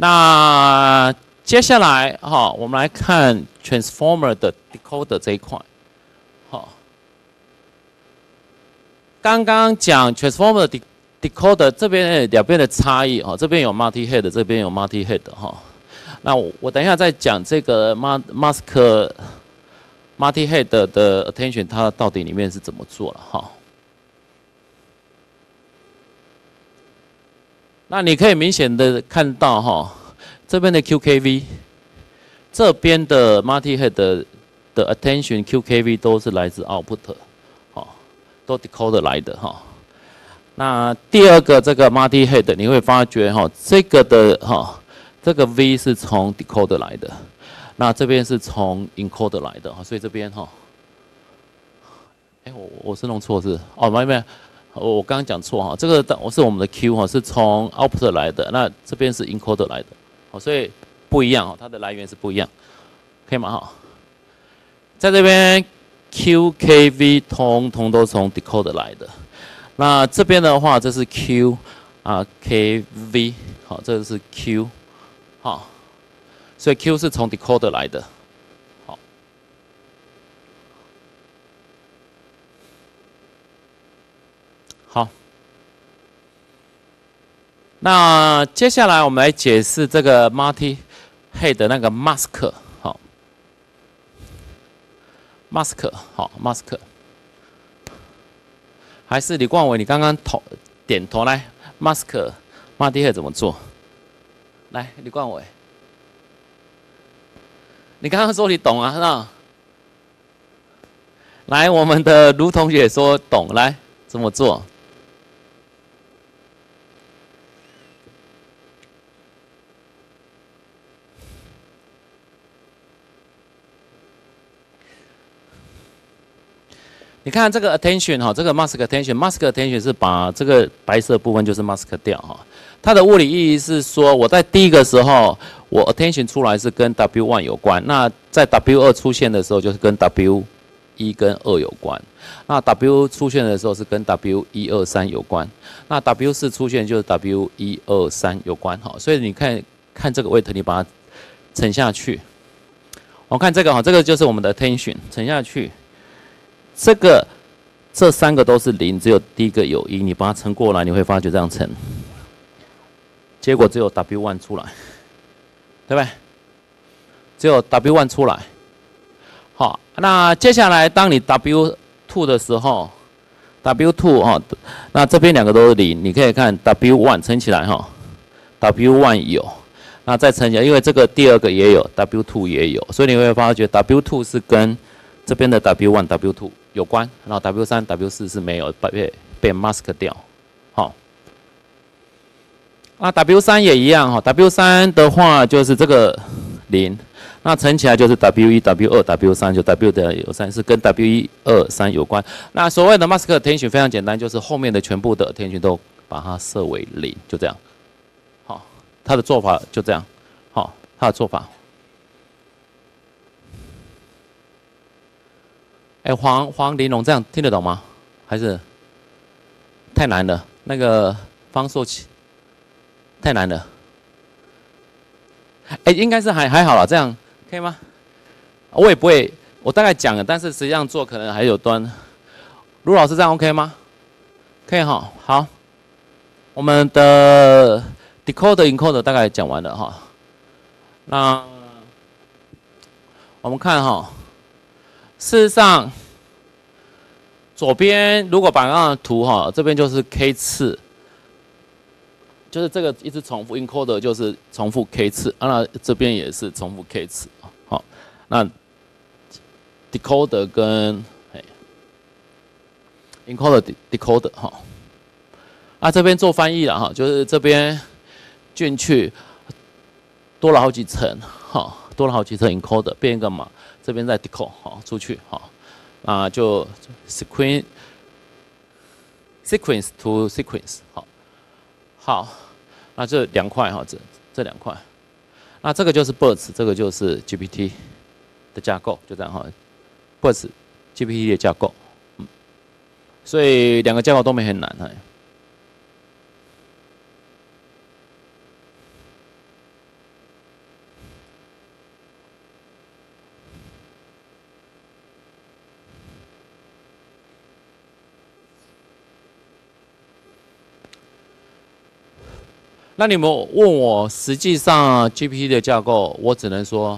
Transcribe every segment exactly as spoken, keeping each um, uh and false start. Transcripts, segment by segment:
那接下来哈，我们来看 transformer 的 decoder 这一块。好，刚刚讲 transformer 的 decoder 这边两边的差异哈，这边有 multi head， 这边有 multi head 哈。那我我等一下再讲这个 mask multi head 的 attention 它到底里面是怎么做了哈。那你可以明显的看到哈，这边的 Q K V， 这边的 multi head 的, 的 attention Q K V 都是来自 output， 好，都 decoder 来的哈。那第二个这个 multi head 你会发觉哈，这个的哈，这个 V 是从 decoder 来的，那这边是从 encoder 来的哈，所以这边哈，哎、欸、我我是弄错是哦没没。我刚刚讲错哈，这个我是我们的 Q 哈，是从 output 来的，那这边是 encoder 来的，好，所以不一样哈，它的来源是不一样，可以吗哈？在这边 Q K V 通通都从 decoder 来的，那这边的话，这是 Q 啊 K V， 好，这是 Q， 好，所以 Q 是从 decoder 来的。好，那接下来我们来解释这个 multi head 的那个 mask， 好 ，mask 好 mask， 还是李冠伟，你刚刚头点头来 mask multi head 怎么做？来，李冠伟，你刚刚说你懂啊，是吧？来，我们的卢同学说懂，来怎么做？你看这个 attention 哈，这个 mask attention，mask attention 是把这个白色部分就是 mask 掉哈。它的物理意义是说，我在第一个时候，我 attention 出来是跟 W 一 有关，那在 W 二 出现的时候就是跟 W 一 跟二有关，那 W 出现的时候是跟 W 一、二、三有关，那 W 四 出现就是 W 一、二、三有关哈。所以你看看这个 weight， 你把它乘下去，我看这个哈，这个就是我们的 attention 乘下去。这个这三个都是零，只有第一个有一，你把它乘过来，你会发觉这样乘，结果只有 W 一 出来，对不对？只有 W 一 出来。好，那接下来当你 W 二 的时候 ，W 二 哈，那这边两个都是零，你可以看 W 一 乘起来哈 ，W 一 有，那再乘起来，因为这个第二个也有 W 二 也有，所以你会发觉 W 二 是跟这边的 W 一、W 二 有关，然后 W 三、W 四 是没有被被 mask 掉，好。那 W 三 也一样哈 ，W 三 的话就是这个零，那乘起来就是 W 一、W 二、W 三，就 W 的有三是跟 W 一、二、三有关。那所谓的 mask attention 非常简单，就是后面的全部的 attention 都把它设为零，就这样。好，它的做法就这样。好，它的做法。哎、欸，黄黄玲珑这样听得懂吗？还是太难了？那个方硕奇太难了。哎、欸，应该是还还好啦，这样可以吗？我也不会，我大概讲了，但是实际上做可能还有端。卢老师这样 OK 吗？可以哈，好。我们的 decoder、encoder 大概讲完了哈。那我们看哈。事实上，左边如果把刚刚的图哈，这边就是 K 次，就是这个一直重复 encoder 就是重复 K 次，啊，那这边也是重复 K 次，好，那 decoder 跟 encoder decoder 哈，啊这边做翻译了哈，就是这边进去多了好几层，哈，多了好几层 encoder 变一个码。这边再 decode 好出去好，啊就 sequence sequence to sequence 好，好，那这两块哈，这这两块，那这个就是 B E R T， 这个就是 G P T 的架构，就这样哈 ，B E R T G P T 的架构，嗯，所以两个架构都没很难哎。 那你们问我，实际上 G P T 的架构，我只能说，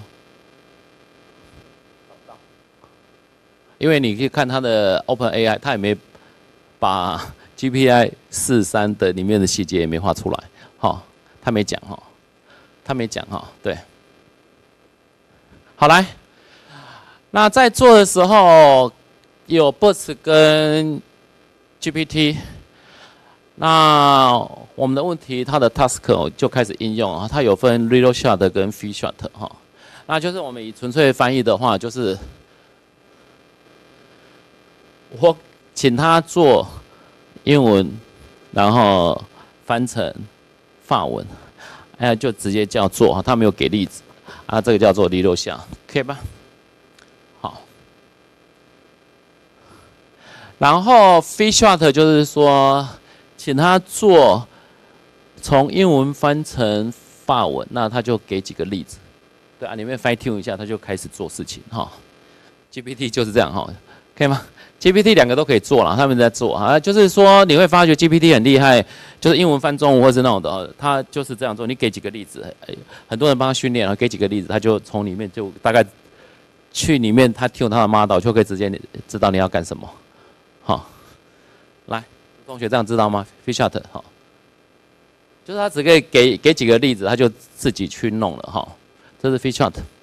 因为你可以看它的 OpenAI， 它也没把 G P I 四三的里面的细节也没画出来，哈，他没讲哈，他没讲哈，对。好来，那在做的时候有 Boost 跟 G P T。那我们的问题，它的 task 就开始应用啊，它有分 real shot 跟 feed shot 哈。那就是我们以纯粹翻译的话，就是我请他做英文，然后翻成法文，哎，就直接叫做哈，他没有给例子啊，这个叫做 real shot， 可以吧？好，然后 feed shot 就是说。请他做从英文翻成法文，那他就给几个例子，对啊，里面 fine tune 一下，他就开始做事情哈。G P T 就是这样哈，可以吗 ？G P T 两个都可以做了，他们在做啊，就是说你会发觉 G P T 很厉害，就是英文翻中文或是那种的，他就是这样做。你给几个例子，很多人帮他训练，给几个例子，他就从里面就大概去里面，他 tune 他的 model 就可以直接知道你要干什么，好，来。同学这样知道吗 ？feed shot 哈，就是他只可以给给几个例子，他就自己去弄了哈。这是 feed shot。